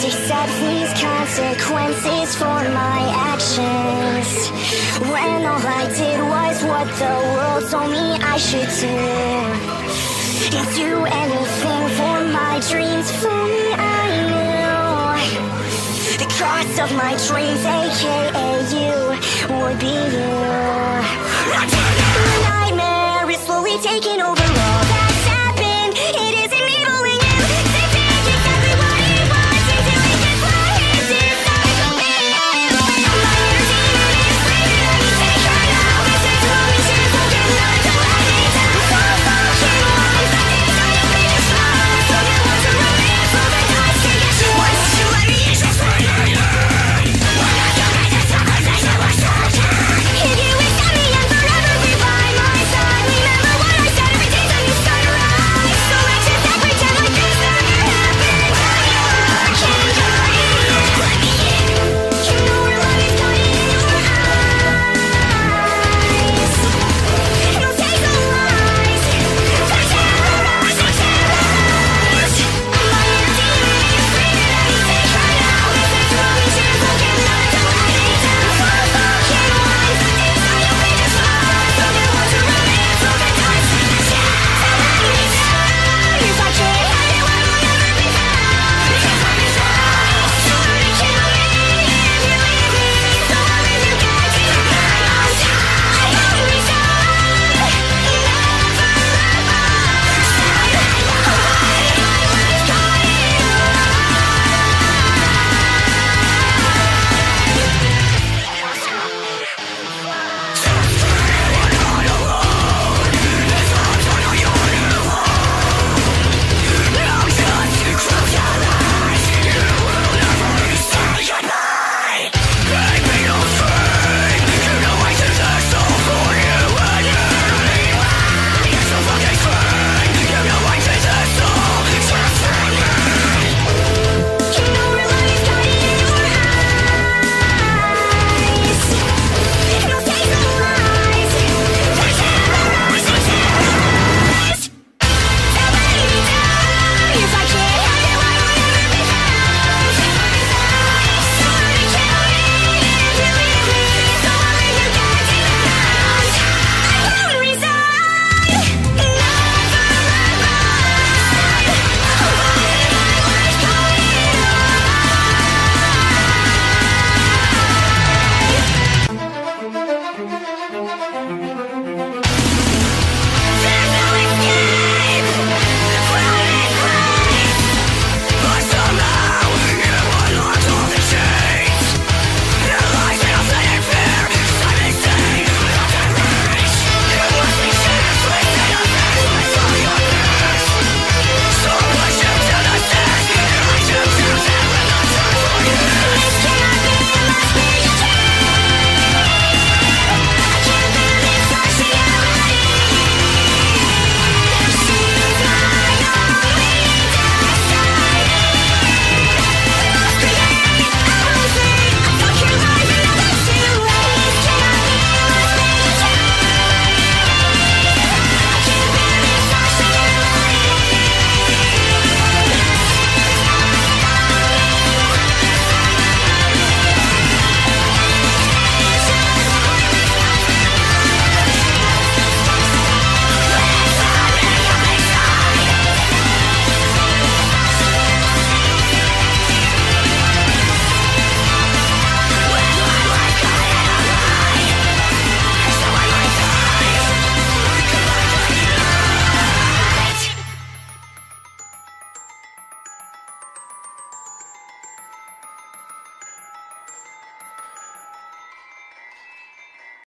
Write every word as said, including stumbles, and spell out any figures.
accept these consequences for my actions, when all I did was what the world told me I should do. Do anything for my dreams, if only I knew the cost of my dreams, aka you, would be you. The nightmare is slowly taking over all that